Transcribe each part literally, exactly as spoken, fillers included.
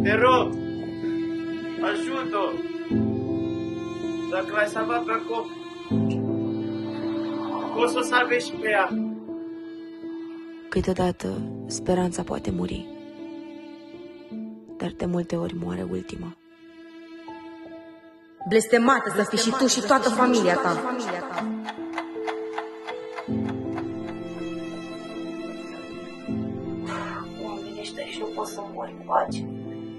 Te rog, ajută-o! Dacă l-ai salvat pe acolo, o să o salvezi și pe ea. Câteodată, speranța poate muri, dar de multe ori moare ultima. Blestemată să fii și tu și toată familia ta. Oamenii ăștia și nu pot să mori în pace.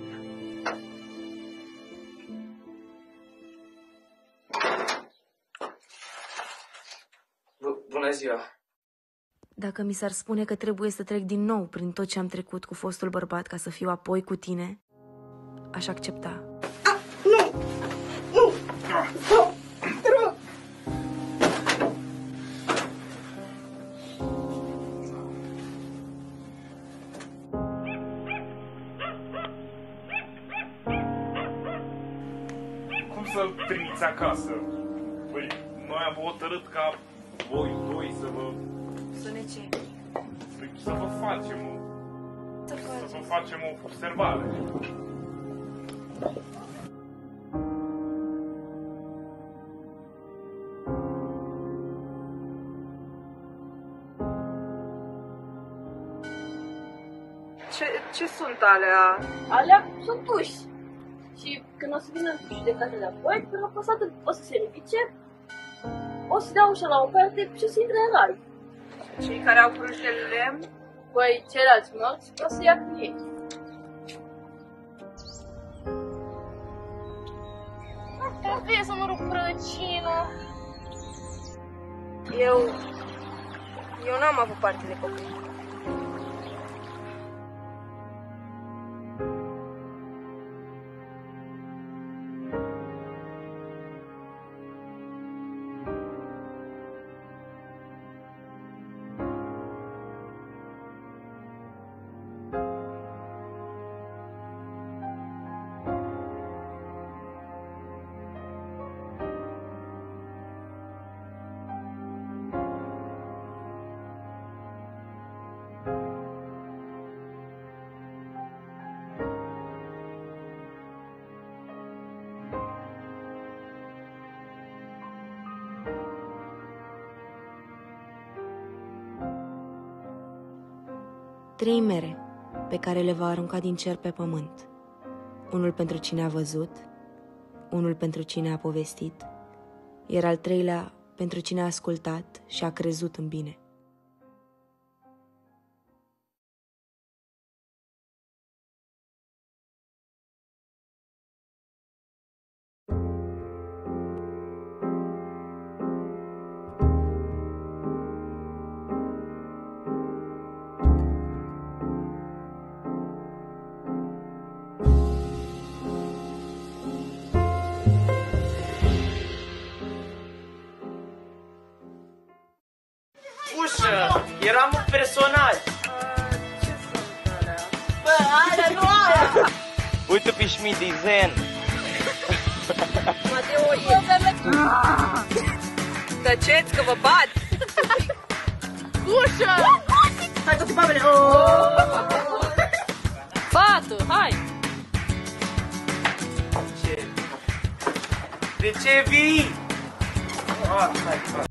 Bună ziua! Dacă mi s-ar spune că trebuie să trec din nou prin tot ce am trecut cu fostul bărbat ca să fiu apoi cu tine, aș accepta. Ah, nu! Nu! Nu! Te rog! Cum să-l trimiți acasă? Păi, noi am hotărât ca voi doi să vă... Să ne ce? Păi, să vă facem o... Să, să vă facem o observare. Ce, ce sunt alea? Alea sunt puși. Și când o să vină judecatele apoi, când apăsatul o să se ridice, o să dea ușa la o parte și o să intre în rai. Cei care au cruci de lemn? Păi ceilalți morți o să ia cu ei. Trebuie să mă rog prăcină. Eu... Eu n-am avut parte de copii. Trei mere pe care le va arunca din cer pe pământ. Unul pentru cine a văzut, unul pentru cine a povestit, iar al treilea pentru cine a ascultat și a crezut în bine. Ușă! Eram un personaj! Ce sunt alea? Bă, alea nu alea! Uite pe Schmidt, e zen! Mateo, e... Tăceți că vă bat! Ușă! Hai toate babele! Fată, hai! Ce? De ce vii? Ah, hai, hai.